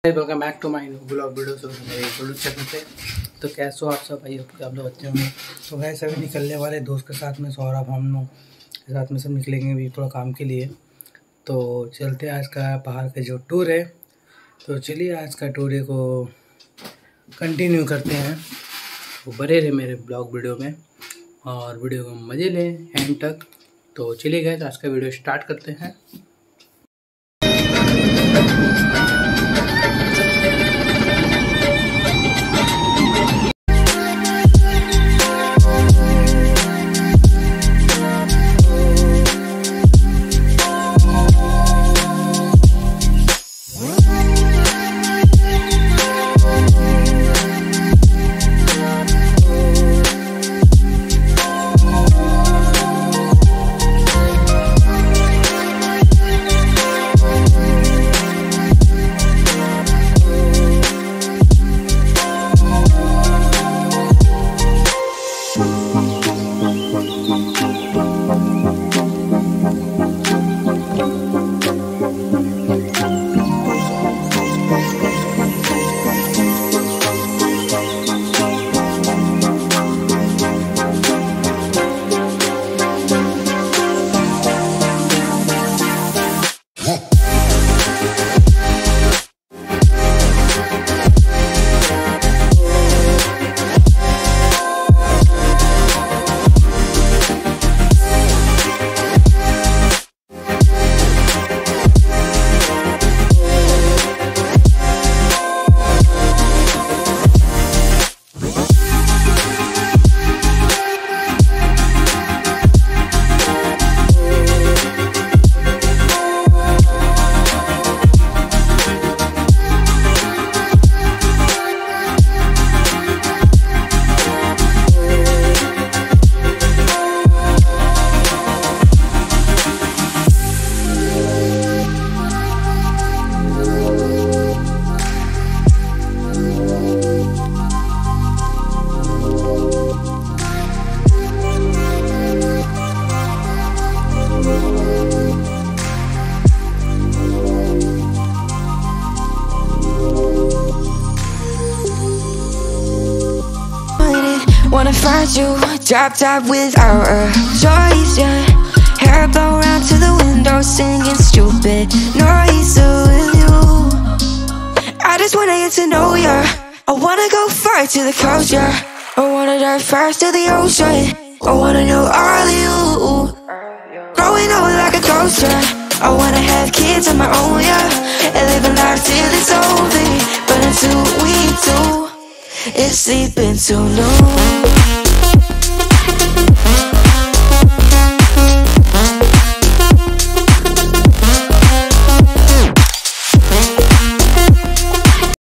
Welcome back to my blog video से मेरे YouTube channel पे। तो कैसे हो आप सब भाई, आप लोग अच्छे होंगे। तो भाई सभी निकलने वाले दोस्त के साथ में, सौरभ हम लोग के साथ में सब निकलेंगे भी थोड़ा काम के लिए। तो चलते आज का पहाड़ का जो टूर है, तो चलिए आज का टूर को कंटिन्यू करते हैं। तो बने रहे मेरे ब्लॉग वीडियो में और वीडियो को मज़े लें एंड तक। तो चलिए गाइस आज का वीडियो स्टार्ट करते हैं। Wanna find you, drop top without a choice, yeah. Hair blow round to the window, singing stupid noise with you. I just wanna get to know ya. I wanna go far to the coast, yeah. I wanna dive fast to the ocean. I wanna know all of you. Growing up like a ghost, yeah. I wanna have kids of my own, yeah. And live a life till it's over. But until we do, it's sleeping too long.